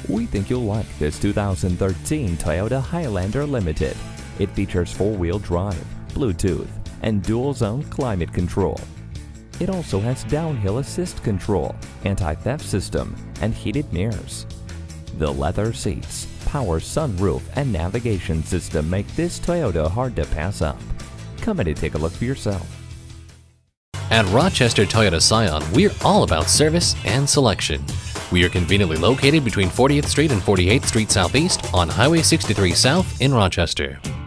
We think you'll like this 2013 Toyota Highlander Limited. It features four-wheel drive, Bluetooth, and dual-zone climate control. It also has downhill assist control, anti-theft system, and heated mirrors. The leather seats, power sunroof, and navigation system make this Toyota hard to pass up. Come in and take a look for yourself. At Rochester Toyota Scion, we're all about service and selection. We are conveniently located between 40th Street and 48th Street Southeast on Highway 63 South in Rochester.